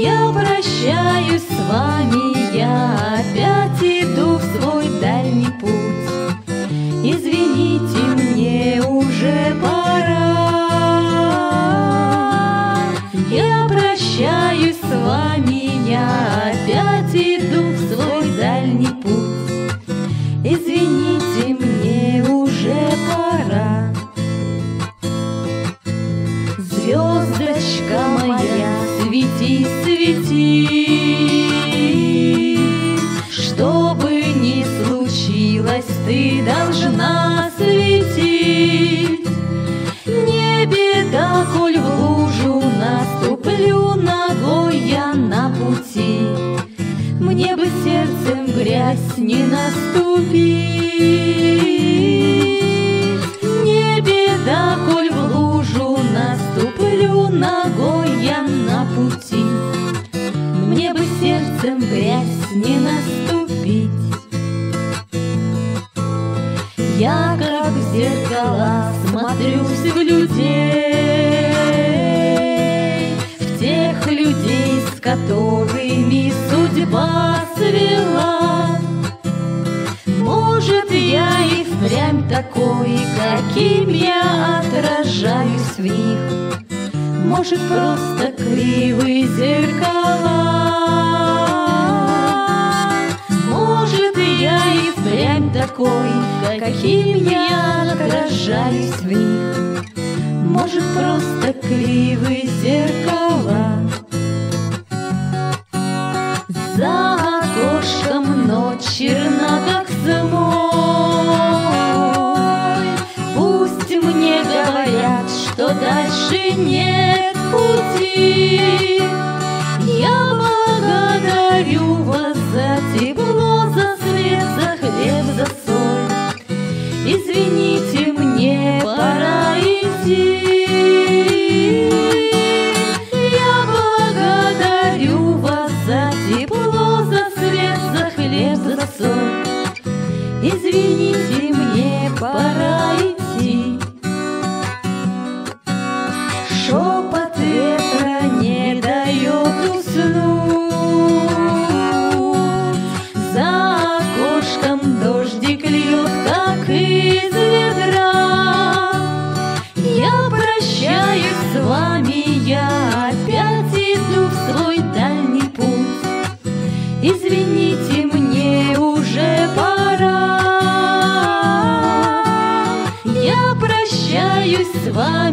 Я прощаюсь с вами, я опять иду в свой дальний путь. Извините, мне уже пора. Я прощаюсь с вами, я опять иду в свой дальний путь. Извините, мне уже пора. Звездочка моя, свети, свети, что бы ни случилось, ты должна светить. Не беда, коль в лужу наступлю ногой я на пути, мне бы сердцем грязь не наступить. Не беда, коль в лужу наступлю ногой я на пути, мне бы сердцем грязь не наступить. Я как в зеркала смотрюсь в людей, в тех людей, с которыми судьба свела. Может, я и впрямь такой, каким я отражаюсь в них. Может, просто кривые зеркала. Может, я и впрямь такой, каким я отражаюсь в них. Может, просто кривые зеркала. За окошком ночь черна, как зимой. Пусть мне говорят, что дальше нет пути. Я благодарю вас за тепло, за свет, за хлеб, за соль. Извините, мне пора идти. Я благодарю вас за тепло, за свет, за хлеб, за соль. Извините, мне пора идти. Шепот ветра не дает уснуть. За окошком дождик льет, как из ведра. Я прощаюсь с вами, я опять иду в свой дальний путь. Извините, мне уже пора. Я прощаюсь с вами.